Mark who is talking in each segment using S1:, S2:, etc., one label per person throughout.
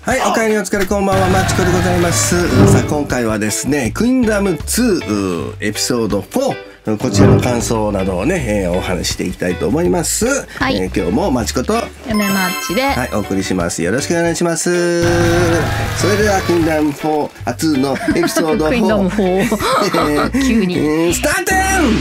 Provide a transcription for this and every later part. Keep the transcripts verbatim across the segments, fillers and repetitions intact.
S1: はい、お帰りお疲れこんばんは、マチコでございます。さあ今回はですね、クインダムツーエピソードフォー、こちらの感想などをね、えー、お話していきたいと思います。はい、えー、今日もマチコと
S2: 嫁マッチで、
S1: はい、お送りします。よろしくお願いします。それではクインダムフォー、あ、ツーのエピソードフォー
S2: クインダムフォー急に、
S1: えー、スタート。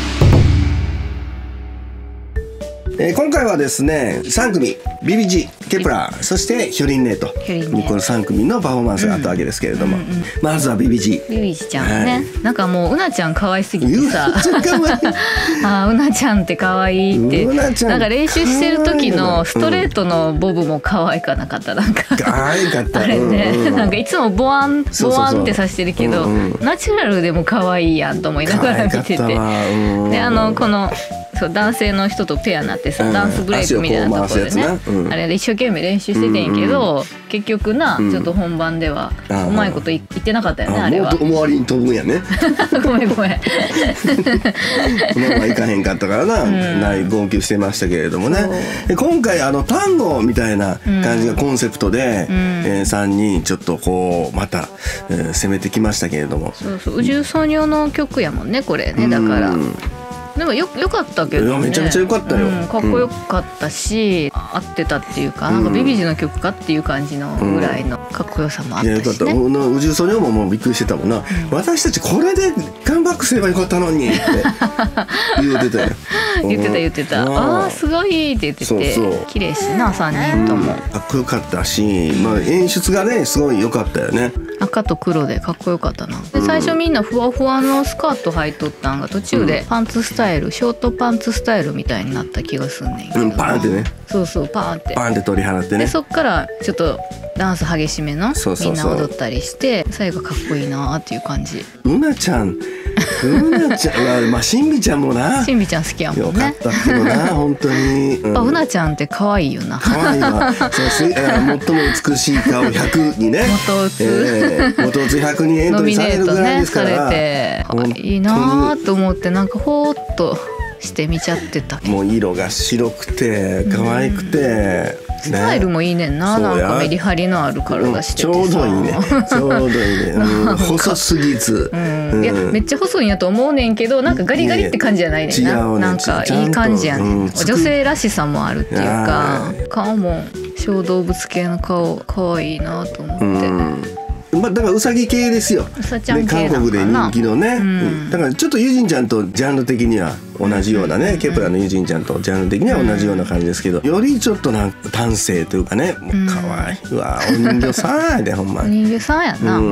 S1: えー、今回はですねさん組 ビービージー、ケプラー、そしてヒョリンネとこのさん組のパフォーマンスがあったわけですけれども、うんうんうん、まずは ビービージー
S2: ビービージーちゃんね、はい、なんかもううなちゃん可愛すぎてさあうなちゃんって可愛いってなんか練習してる時のストレートのボブも可愛かなかった。なんか
S1: 可愛かったあれ
S2: ね、
S1: うんうん、
S2: なんかいつもボワンボワンってさしてるけど、うんうん、ナチュラルでも可愛いやんと思いながら見てて、であのこのそう男性の人とペアになってさ、うん、ダンスブレイクみたいなところでね、うん、あれで一生懸命練習しててんやけど、うんうん、結局な、うん、ちょっと本番ではうまいこと言ってなかったよね、あれは。もっと
S1: 思わりに飛ぶんやね
S2: ごめんごめん
S1: まあまあいかへんかったからな、うん、ない号泣してましたけれどもね。今回あの単語みたいな感じがコンセプトで、うんえー、さんにんちょっとこうまた、えー、攻めてきましたけれども、
S2: そうそう宇宙ソニョの曲やもんねこれね、だから、うんでもよよかったけどね。
S1: めちゃめちゃ良かったよ、
S2: うん、かっこよかったし、うん、合ってたっていうか、なんかビビジの曲かっていう感じのぐらいのかっこよさもあったしね。いやよかった。
S1: 宇宙ソニョももうびっくりしてたもんな、うん、私たちこれでカムバックすればよかったのにって言ってたよ
S2: 言ってた言ってたああすごいって言ってて、そうそう綺麗しなさんにんとも、うん、
S1: かっこよかったし、まあ、演出がねすごい良かったよね。
S2: 赤と黒でかっこよかったな。で最初みんなふわふわのスカート履いとったんが途中でパンツスタイル、ショートパンツスタイルみたいになった気がすんねんけど、
S1: うん、パーンってね、
S2: そうそうパーンって
S1: パーンって取り払ってね、
S2: でそっからちょっとダンス激しめの
S1: そうそうそう
S2: みんな踊ったりして最後かっこいいなっていう感じ。
S1: うなちゃんうなちゃんまあしんびちゃんもな、
S2: しんびちゃん好きやもんね。
S1: よかったけどな本当に、
S2: うん、あうなちゃんって可愛いよな。
S1: 可愛いわそう最も美しい顔ひゃくにね
S2: 元津、
S1: えー、元津ひゃくにエントリーされるぐらいですから、
S2: ノミネートねされていいなと思って、なんかほーっとして見ちゃってた。
S1: もう色が白くて可愛くて、
S2: うんスタイルもいいねんな、なんかメリハリのある体しててさ、
S1: ちょうどいいねちょうどいいね、うん、細すぎず、
S2: うん、いやめっちゃ細いんやと思うねんけど、なんかガリガリって感じじゃないねんな、ね、なんかいい感じやねん、うん、女性らしさもあるっていうか、顔も小動物系の顔可愛いなと思って、うん
S1: まあ、だからうさぎ系ですよ。
S2: うさちゃん系なのかな、
S1: 韓国で人気のね、うん、だからちょっとユジンちゃんとジャンル的には同じようなね、うん、ケプラのユジンちゃんとジャンル的には同じような感じですけど、よりちょっとなんか端正というかね、もう可愛い、うん、うわお人形さんやでほんま
S2: お人形さんやな、うん、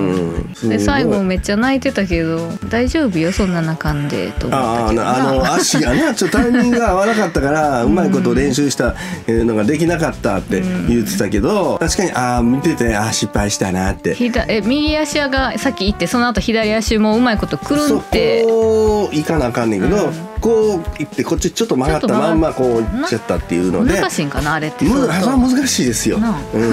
S2: で最後めっちゃ泣いてたけど大丈夫よそんな泣かんでと思ったけどな。
S1: ああの足がねちょっとタイミングが合わなかったからうまいこと練習したのができなかったって言ってたけど、確かにああ見ててあ失敗したなって。
S2: え右足がさっき行ってその後左足もうまいことくるんって
S1: そこ行かなあかんねんけど、うん、こう行ってこっちちょっと曲がったまんまこう行っちゃったっていうので
S2: 難しいんかなあれって。
S1: むあれは難しいですよ、うん、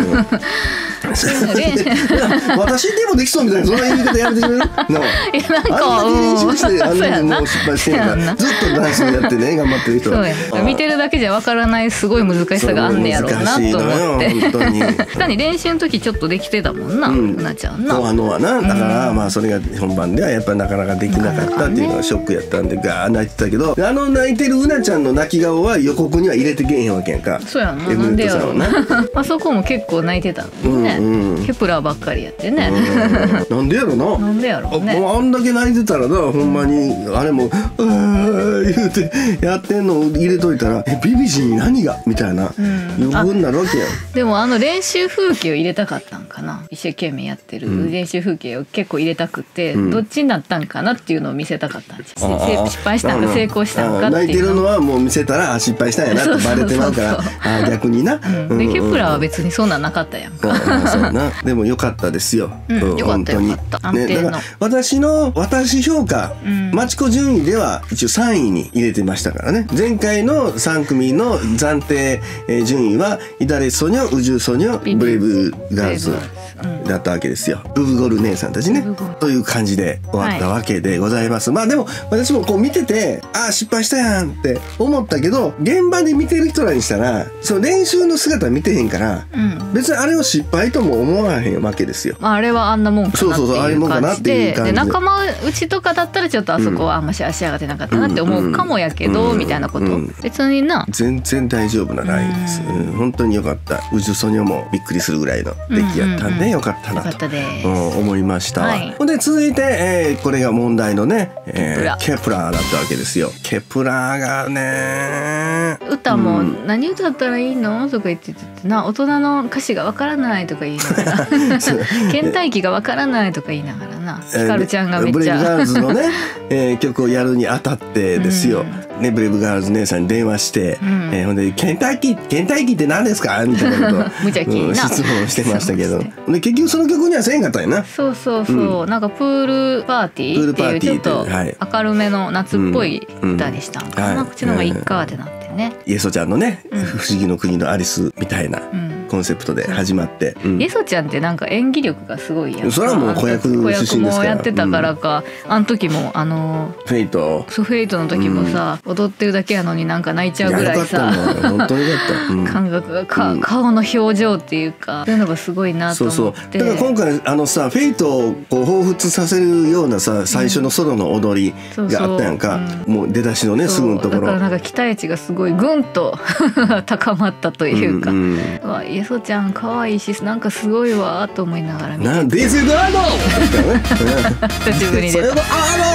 S1: 私でもできそうみたいなそんな言い方やめてくれるのいや
S2: なんか
S1: あんなに練習してあんなにもう失敗してんからずっとダンスやってね頑張ってる人は
S2: そうや見てるだけじゃわからないすごい難しさがあんねやろうなと思って本当に確かに練習の時ちょっとできてたもんな、うん、うなちゃんな
S1: ノアノアなだから、うん、まあそれが本番ではやっぱりなかなかできなかったっていうのがショックやったんでガー泣いてたけど、あの泣いてるうなちゃんの泣き顔は予告には入れてけえへんわけやんか。
S2: そうやな、なんでやろうなあそこも結構泣いてたのね、うんうん、ケプラーばっかりやってね、
S1: うん、なんでやろな
S2: なんでやろうね あ,
S1: もうあんだけ泣いてたらなほんまにあれも「うー」言うてやってんの入れといたら「えビビジに何が?」みたいな予告になるわけやん。
S2: でもあの練習風景を入れたかったんかな、一生懸命やってる練習風景を結構入れたくて、うん、どっちになったんかなっていうのを見せたかったんです。失敗したんか成功したんかっていうの
S1: 泣いてるのはもう見せたら失敗したんやなってバレてまうからあ逆にな、
S2: うん、でケプラーは別にそんなんなかったやんか、
S1: うん、そうなでも良かったですよ、
S2: うん、よかったよかった安定の、
S1: ね、だから私の私評価、うん、マチコ順位では一応さんいに入れてましたからね。前回のさん組の暫定順位はイダレソニョ、ウジュソニョ、ブレイブガールズだったわけですよ。ブブゴル姉さんたちねという感じで終わったわけでございます、はい、まあでも私もこう見てて、ああ失敗したやんって思ったけど、現場で見てる人らにしたらその練習の姿見てへんから、うん、別にあれを失敗とも思わへんわけですよ。
S2: まあ、あれはあんなもんかなっていう感じで、で仲間内とかだったらちょっとあそこはあんまし足上がってなかったなって思うかもやけど、うん、みたいなこと、うん、別にな
S1: 全然大丈夫なラインです、うんうん、本当によかった。ウジュソニョもびっくりするぐらいの出来やったんでよかったなと、うん、思いました、はい、で続いて、えー、これが問題のね、えー、ケプラーだったわけですよ。ケプラーがね
S2: 歌も何歌ったらいいのとか言っててな、大人の歌詞がわからないとか言いながら倦怠期がわからないとか言いながらな、ひかるちゃんがめっちゃ
S1: ブレイブガールズのね、えー、曲をやるにあたってですよ、うんね、ブレイブガールズ姉さんに電話して、うんえー、ほんでケンタッキーケンタッキーって何ですかみたいなことを
S2: 無邪気な、
S1: うん、質問してましたけどで結局その曲にはせんかったんやな。
S2: そうそうそう、うん、なんかプールパーティーっていうちょっと明るめの夏っぽい歌にしたんかな、うんうん、口の方がいいかってなってね、
S1: イエソちゃんのね、うん、不思議の国のアリスみたいな、うんコンセプトで始まって、
S2: うん、イエソちゃんってなんか演技力がすごいやん。
S1: それはもう子役出身ですから。子役も
S2: やってたからか、うん、あの時もあの
S1: フェイト
S2: そうフェイトの時もさ、うん、踊ってるだけやのになんか泣いちゃうぐらいさ
S1: 本当によかった、うん、
S2: 感覚がか、うん、顔の表情っていうかそういうのがすごいなと思って。そうそう
S1: だから今回あのさフェイトをこう彷彿させるようなさ最初のソロの踊りがあったやんか、うん、そうそうもう出だしのねすぐのところ
S2: だからなんか期待値がすごいぐんと高まったというか、うんうん、わイエソちゃん可愛いしなんかすごいわと思いながら見てて
S1: なんでせだの
S2: 久しぶりに出た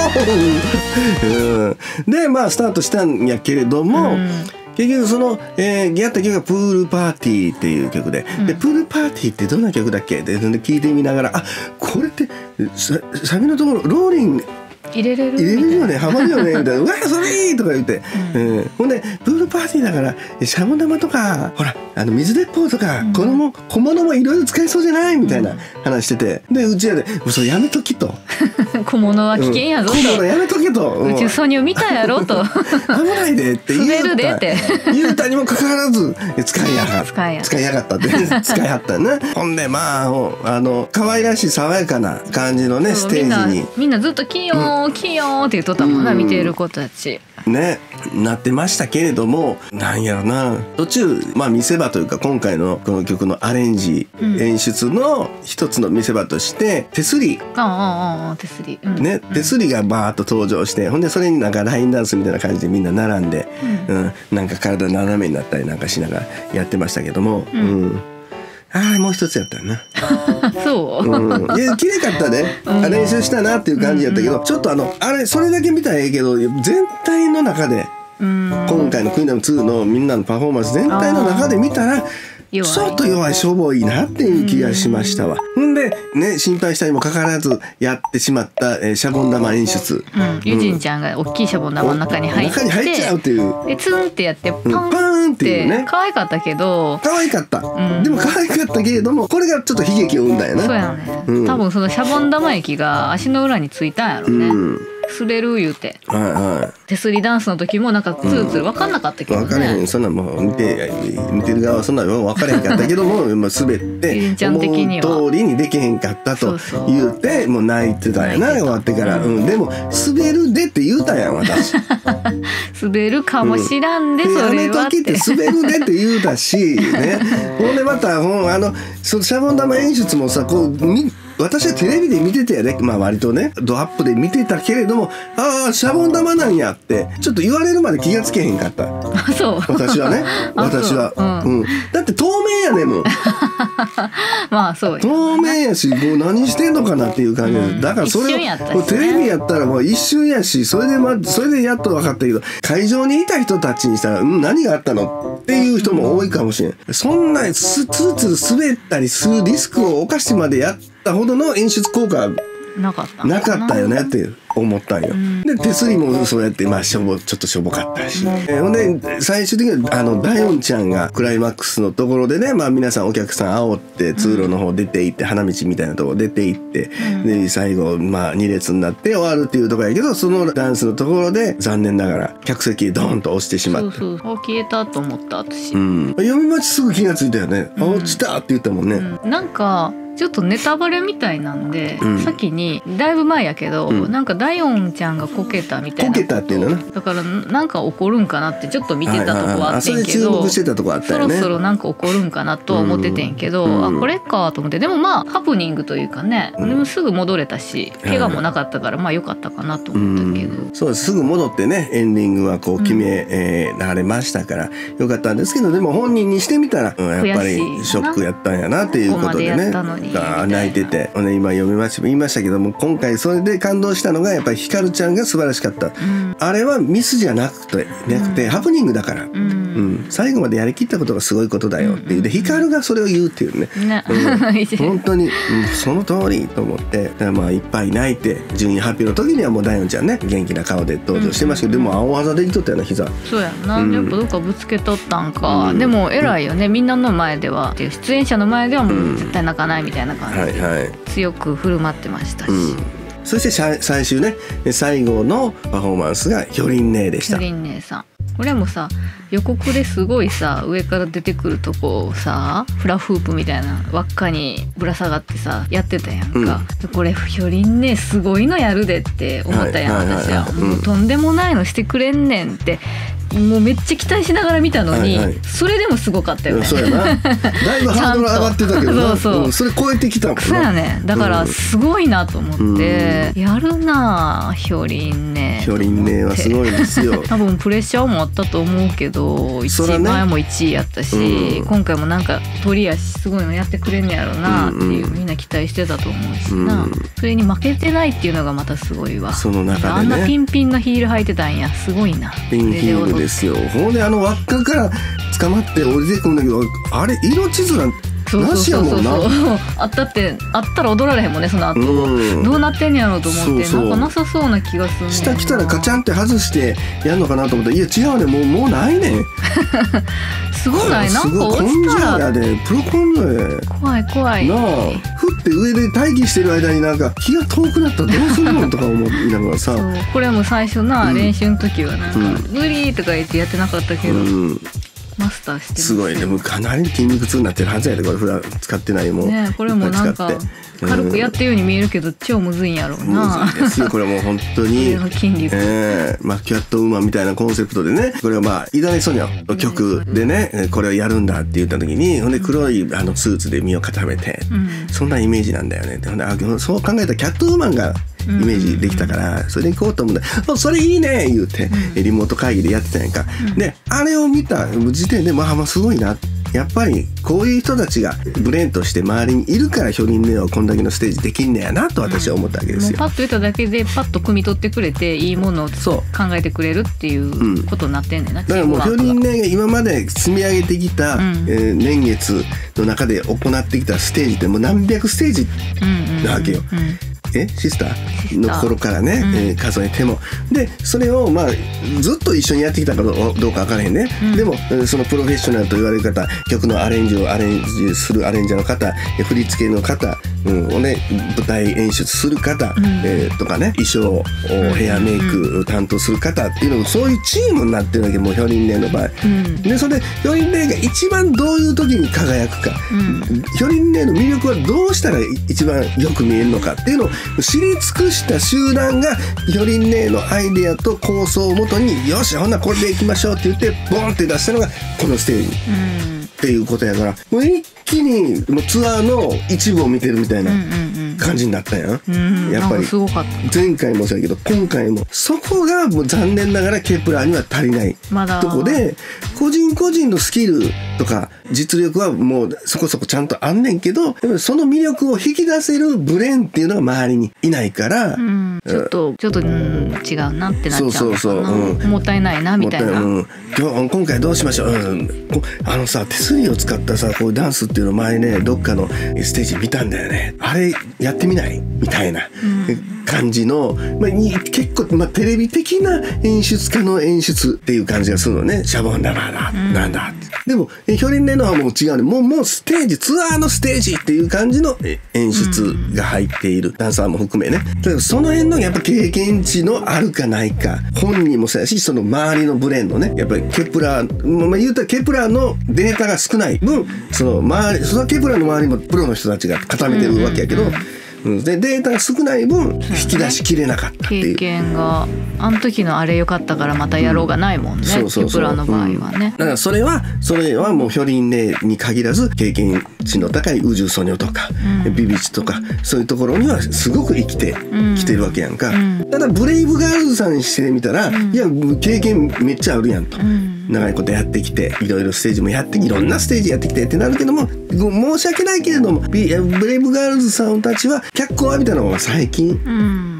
S1: でまあスタートしたんやけれども、うん結局その、えー、やった曲がプールパーティーっていう曲で、うん、でプールパーティーってどんな曲だっけって聞いてみながらあこれってサビのところローリング
S2: 入れれる
S1: 入れれるよねハマるよねみたいなうわそれいいとか言って、うんうん、ほんでプールパーティーだからシャボン玉とかほらあの水鉄砲とか、うん、このも小物もいろいろ使えそうじゃないみたいな話しててでうちらでそれやめときと
S2: 小物は危険やぞと、うん、
S1: 小物やめとけと
S2: 宇宙ソニョ見たやろと
S1: 危ないでって言うた
S2: 滑るでって
S1: 言うたにもかかわらず使いやがった使いや使いやがったって使いはったねほんでまああの可愛らしい爽やかな感じのねステージに
S2: みんなずっとキヨーンキヨーンって言っとったもんな、うん、見ている子たち
S1: ねなってましたけれどもなんやろな途中まあ見せ場というか今回のこの曲のアレンジ、うん、演出の一つの見せ場として手すり
S2: ああああ手すり、うん
S1: ね、手すりがバーッと登場してほんでそれになんかラインダンスみたいな感じでみんな並んで、うんうん、なんか体斜めになったりなんかしながらやってましたけども、うんうんあれもう一つやったよな
S2: そう、
S1: うん、いや綺麗かったね、うん、練習したなっていう感じやったけど、うんうん、ちょっとあのあれそれだけ見たらええけど全体の中で、うん、今回のクイーンダムツーのみんなのパフォーマンス全体の中で見たらちょっと弱いしょぼいなっていう気がしましたわ。ほんでね心配したにもかかわらずやってしまった、えー、シャボン玉演出、
S2: うん、ユジンちゃんが大きいシャボン玉の中に入って
S1: 中に入っちゃうっていう
S2: でツンってやってパン、うん、
S1: パーンっていうね
S2: 可愛かったけど
S1: 可愛かった、うん、でも可愛かったけれどもこれがちょっと悲劇を生んだよね。
S2: そうやね、うん、多分そのシャボン玉液が足の裏についたんやろね、うん滑る言うて、はいはい、手すりダンスの時もなんかツルツル分かんなかったけどね、うん、分かれへんそんなもう見て
S1: 見てる側はそんなの分かれへんかったけども滑って思う通りにできへんかったと言うてもう泣いてたんやな終わってから、うん、でも滑るでって言うたんやん私
S2: 滑るかもしらんで、うん、それはって
S1: やめときって滑るでって言うたしねほんでまたほんあのそのシャボン玉演出もさこうみ私はテレビで見てたよね、まあ割とねドアップで見てたけれどもああシャボン玉なんやってちょっと言われるまで気がつけへんかった
S2: あそう
S1: 私はね私は、うんうん、だって透明やねもん
S2: まあそう
S1: 透明やしもう何してんのかなっていう感じで、うん、だからそれを、ね、テレビやったらもう一瞬やしそれで、ま、それでやっと分かったけど会場にいた人たちにしたら、うん、何があったのっていう人も多いかもしれないそんなツーツー滑ったりするリスクを冒してまでやったほどの演出効果
S2: なかった
S1: なかったよねって思ったんよ、うん、で手すりもそうやってまあしょぼちょっとしょぼかったし、うんえー、ほんで最終的にはあのダヨンちゃんがクライマックスのところでね、まあ、皆さんお客さん煽って通路の方出て行って、うん、花道みたいなところ出て行って、うん、で最後まあに列になって終わるっていうところやけどそのダンスのところで残念ながら客席ドーンと落ちてしまって
S2: そうそう消えたと思った私、
S1: うん、読み待ちすぐ気がついたよね、うん、あ落ちたって言ったもんね、
S2: うん、なんかちょっとネタバレみたいなんで、
S1: うん、
S2: 先にだいぶ前やけど、うん、なんかダヨンちゃんがこけたみたいな
S1: こけたっていうのね。
S2: だからなんか起こるんかなってちょっと見てたとこはあってんけど、
S1: はいはいはい、それ注目してたとこあったよね。
S2: そろそろなんか起こるんかなとは思っててんけど、うん、あこれかと思って。でもまあハプニングというかね、うん、でもすぐ戻れたし怪我もなかったからまあ良かったかなと思ったけど、うん、
S1: そうです。すぐ戻ってねエンディングはこう決め、うんえー、られましたから良かったんですけど、でも本人にしてみたら、うん、やっぱりショックやったんやなっていうことでね、泣いてて、ね、今読みました言いましたけども、今回それで感動したのがやっぱりひかるちゃんが素晴らしかった、うん、あれはミスじゃなくてなくて、うん、ハプニングだから、うんうん、最後までやりきったことがすごいことだよっていう、うん、でひかるがそれを言うっていうね、ねうん、本当に、うん、その通りと思って、だからまあいっぱい泣いて順位発表の時にはもうダヨンちゃんね元気な顔で登場してましたけど、うんうん、でも青技でいっとったよな膝。
S2: そうやな、うん、やっぱどっかぶつけとったんか、うん、でも偉いよね、みんなの前ではっていう出演者の前ではもう絶対泣かないみたいな感じで、うんはいはい、強く振る舞ってましたし、うん、
S1: そして最終ね最後のパフォーマンスがヒョリン姉でした。
S2: ヒョリン姉さん、これもさ予告ですごいさ上から出てくるとこをさフラフープみたいな輪っかにぶら下がってさやってたやんか、うん、これヒョリン姉すごいのやるでって思ったやん、はいはいはいはい、私は、うん、もうとんでもないのしてくれんねんってもうめっちゃ期待しながら見たのに、はいはい、それでもすごかったよね。
S1: そうやなだいぶハードル上がってたけどなそうそう、うん、それ超えてきたもんな。
S2: そうやね、だからすごいなと思って、うん、やるなヒョリン姉
S1: ヒョリン姉はすごいですよ
S2: 多分プレッシャーもあったと思うけどいちい、ね、前もいちいやったし、うん、今回もなんか鳥やしすごいのやってくれんねやろなっていう、うん、みんな期待してたと思うしな、うん、それに負けてないっていうのがまたすごいわ。
S1: その中でね
S2: あんなピンピンのヒール履いてたんや、すごいな。
S1: ピンヒールですよ。ほんであの輪っかから捕まって降りてくるんだけど、あれ命綱なしやもんな。
S2: そうそうそうそうあったってあったら踊られへんもんねその後、うん、どうなってんやろうと思って、そうそうなんかなさそうな気がするね。
S1: 下来たらカチャンって外してやんのかなと思ったら、いや違うね、もうもうないねん
S2: すごない、なんか落ちたら
S1: やでプロ根性やで
S2: 怖い怖い
S1: なあ。降って上で待機してる間になんか気が遠くなったらどうするのとか思いながらさ
S2: そうこれも最初な、うん、練習の時はなんか、うん、無理とか言ってやってなかったけど、うんマスターして
S1: すごいでもかなり筋肉痛になってるはずやで、これ普段使ってないもん
S2: ね。これもなんか軽くやってるように見えるけど、うん、超むずいんやろうな。
S1: むずいですよこれもう本当に
S2: 筋肉、
S1: えー、マキュアットウーマンみたいなコンセプトでね、これはまあイダネソニャの曲でねこれをやるんだって言った時に、ほんで黒いあのスーツで身を固めて、うん、そんなイメージなんだよね。ほんであそう考えたらキャットウーマンがイメージできたから、うん、それで行こうと思うんだ。それいいね言うて、うん、リモート会議でやってたやんか、うん、であれを見た時点でまあまあすごいな、やっぱりこういう人たちがブレーンとして周りにいるからヒョリン姉はこんだけのステージできんねやなと私は思ったわけですよ、
S2: うん、もうパッと言っただけでパッと汲み取ってくれていいものを考えてくれるっていうことになってんねんな、うん、
S1: だからもうヒョリン姉が今まで積み上げてきた、うんえー、年月の中で行ってきたステージってもう何百ステージなわけよ、うんうんうんえシスターの頃からね、うんえー、数えてもでそれをまあずっと一緒にやってきたかどうか分からへんね、うん、でもそのプロフェッショナルと言われる方、曲のアレンジをアレンジするアレンジャーの方、振り付けの方、うんをね、舞台演出する方、うんえー、とかね衣装ヘアメイクを担当する方っていうのもそういうチームになってるわけ、もうヒョリン姉の場合、うん、でそれでヒョリン姉が一番どういう時に輝くか、うん、ヒョリン姉の魅力はどうしたら一番よく見えるのかっていうのを知り尽くした集団がヒョリン姉のアイデアと構想をもとによしほんならこれでいきましょうって言ってボンって出したのがこのステージ、うん、っていうことやから、もう一気にもうツアーの一部を見てるみたいな感じになったやん、うんうん、やっぱり前回もそうやけど今回もそこがもう残念ながらケプラーには足りないとこで、個人個人のスキルとか実力はもうそこそこちゃんとあんねんけど、その魅力を引き出せるブレーンっていうのが周りにいないから、うん、
S2: ちょっとちょっと、うん、違うなってなっちゃうのかな。そうそうそう、うん、もったいないなみたいな、うん、
S1: 今, 今回どうしましょう、うん、あのさ手すりを使ったさこういうダンスっていうの前ねどっかのステージ見たんだよね、あれやってみないみたいな、うん、 感じの、まあ、結構、まあ、テレビ的な演出家の演出っていう感じがするのね。シャボン玉だ、なんだって。でもヒョリンレのはもう違うね。もうもうステージ、ツアーのステージっていう感じの演出が入っている、ダンサーも含めね。だからその辺のやっぱ経験値のあるかないか、本人もそうやし、その周りのブレーンのね、やっぱりケプラー、まあ、言うたらケプラーのデータが少ない分、その周り、そのケプラーの周りもプロの人たちが固めてるわけやけど、でデータが少ない分引き出しきれなかったっていう、
S2: 経験があの時のあれ良かったからまたやろうがないもんね、うん、ケプラーの場合はね、
S1: うん、だからそれはそれはもうヒョリンレに限らず経験値の高いウジュソニョとか、うん、ビビチとかそういうところにはすごく生きてきてるわけやんか、うん、ただブレイブガールズさんにしてみたら、うん、いや経験めっちゃあるやんと、うん、長いことやってきていろいろステージもやっていろんなステージやってきてってなるけども、申し訳ないけれどもブレイブガールズさんたちは脚光を浴びたのが最近、うん、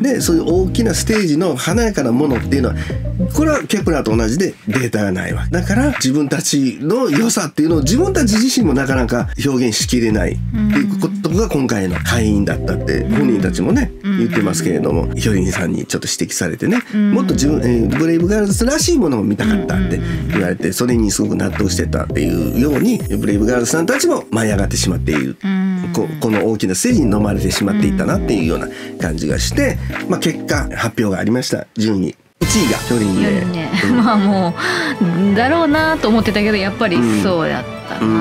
S1: でそういう大きなステージの華やかなものっていうのはこれはケプラーと同じでデータがないわ。だから自分たちの良さっていうのを自分たち自身もなかなか表現しきれないっていうことが今回の敗因だったって本人たちもね言ってますけれども、ヒョリンさんにちょっと指摘されてね、もっと自分、えー、ブレイブガールズらしいものを見たかったって言われて、それにすごく納得してたっていうようにブレイブガールズさんたちも舞い上がってしまっている、こ, この大きなステージに飲まれてしまっていったなっていうような感じがして、まあ、結果発表がありました。順位いちいがヒョリンレ、
S2: ねうん、まあもうだろうなと思ってたけどやっぱりそうやったな、うん、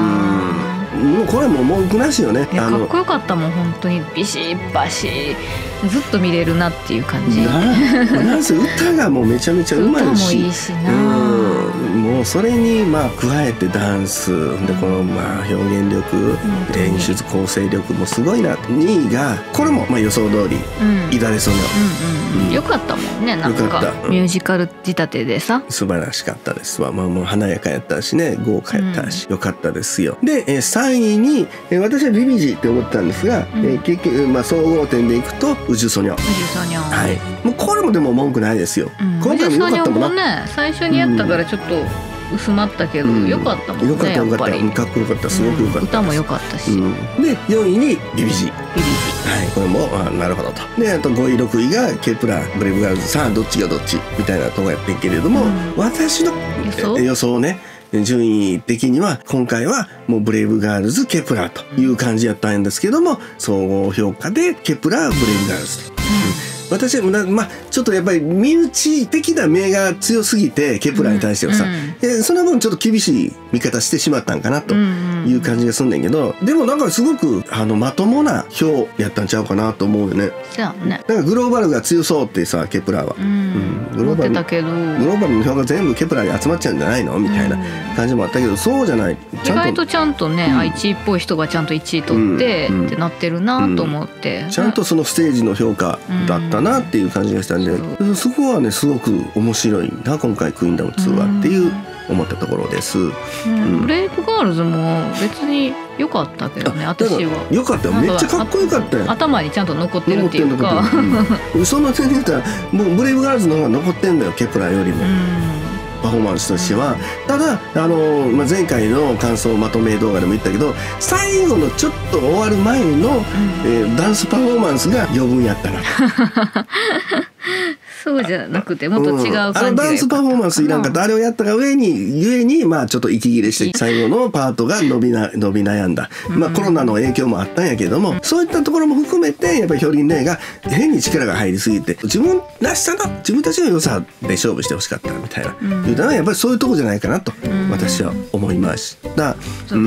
S1: もうこれはもう文句なしよね。
S2: かっこよかったもん本当にビシッバシずっと見れるなっていう感じ。
S1: な, なんせ歌がもうめちゃめちゃうまいし、
S2: 歌もいいしな、
S1: うん、もうそれにまあ加えてダンスでこのまあ表現力、演出構成力もすごいな。にいがこれもまあ予想通り、うん、イダレソニョ、
S2: うんうんうん、よかったもんね。なんかミュージカル仕立てでさ
S1: 素晴らしかったですわ。まあもう華やかやったしね、豪華やったし、うん、よかったですよ。でさんいに私はビビジって思ったんですが、うん、結局まあ総合点でいくとウジュソニョ、ウジュ
S2: ソニョ、
S1: はい、もうこれもでも文句ないですよ、うん、今回も良かったもんな。ウジュソニョもね
S2: 最初にやったからちょっと薄まったけど、うん、良かったもんね。
S1: 良かった良かった、かっこよかった、すごく良かった、うん、
S2: 歌も良かったし、うん、
S1: でよんいにビビジ、ビ
S2: ビジ、
S1: はい、これもあなるほどと。であとごいろくいがケプラー、ブレイブガールズ、さあどっちがどっちみたいなとこやってんけれども、うん、私の予想、予想ね順位的には今回はもうブレイブガールズケプラーという感じやったんですけども、総合評価でケプラーブレイブガールズと、うん、私はまあちょっとやっぱり身内的な目が強すぎてケプラーに対してはさ、うんうん、その分ちょっと厳しい見方してしまったんかなという感じがすんねんけど、でもなんかすごくあのまともな票やったんちゃうかなと思うよね。
S2: そうね。
S1: なんかグローバルが強そうってさケプラーは、
S2: うんうん、グローバル思ってたけどグ
S1: ローバルの票が全部ケプラーに集まっちゃうんじゃないのみたいな感じもあったけど、そうじゃない。
S2: 意外とちゃんとね、うん、いちいっぽい人がちゃんといちい取って、うん、ってなってるなと思って、
S1: うん、ちゃんとそのステージの評価だったなっていう感じがしたんで、うん、そこはねすごく面白いな今回クイーンダムツーはっていう思ったところです、うん
S2: うん、ブレイブガールズも別に良かったけどね。私は
S1: 良かったよ。めっちゃかっこよかったよ。
S2: 頭にちゃんと残ってるっていうか、
S1: うん、その点で言ったらもうブレイブガールズの方が残ってんだよケプラーよりも、うん、パフォーマンスとしては。ただあの、まあ、前回の感想まとめ動画でも言ったけど最後のちょっと終わる前の、うんえー、ダンスパフォーマンスが余分やったな
S2: そうじゃなくてもっと違う感じが、うん、
S1: ダンスパフォーマンスいらんかった。あれをやったが上にゆえにまあちょっと息切れして最後のパートが伸びな伸び悩んだ、うん、まあコロナの影響もあったんやけども、うん、そういったところも含めてやっぱりヒョリンレイが変に力が入りすぎて自分らしさの自分たちの良さで勝負してほしかったみたいな、うん、いうのはやっぱりそういうとこじゃないかなと私は思いました、うんうん、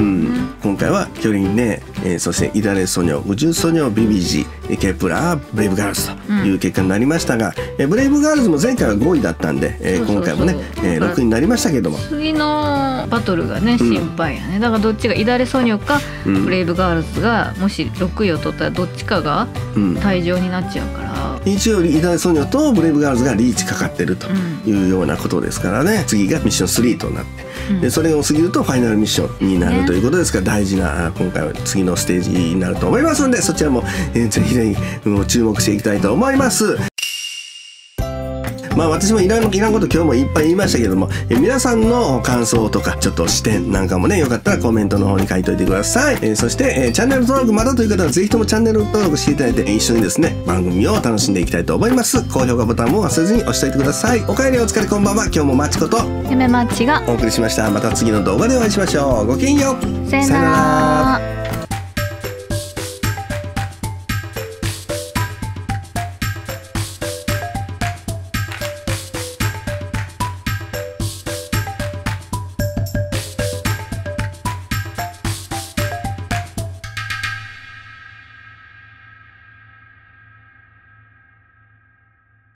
S1: 今回はヒョリンレイ、えー、そしてイダレソニョ、ウジュソニョ、ビビジ、ケプラー、ブレイブガールズという結果になりましたが、うん、ブレイブガールズも前回はごいだったんで、えー、今回もね、えー、ろくいになりましたけども、
S2: 次のバトルがね心配やね、うん、だからどっちがイダレソニョか、うん、ブレイブガールズがもしろくいを取ったらどっちかが退場になっちゃうから、
S1: うん、一応イダレソニョとブレイブガールズがリーチかかってるというようなことですからね、次がミッションスリーとなって、うん、でそれを過ぎるとファイナルミッションになる、ね、ということですから大事な今回は次のステージになると思いますので、そちらも、えー、ぜひぜひ注目していきたいと思います。 まあ私もいらんいらんこと今日もいっぱい言いましたけども、え皆さんの感想とかちょっと視点なんかもね、よかったらコメントの方に書いといてください。えー、そして、えー、チャンネル登録まだという方はぜひともチャンネル登録していただいて、一緒にですね番組を楽しんでいきたいと思います。高評価ボタンも忘れずに押しておいてください。お帰りお疲れこんばんは。今日もまちこと
S2: ゆめまちが
S1: お送りしました。また次の動画でお会いしましょう。ごきげんよう。
S2: さよなら。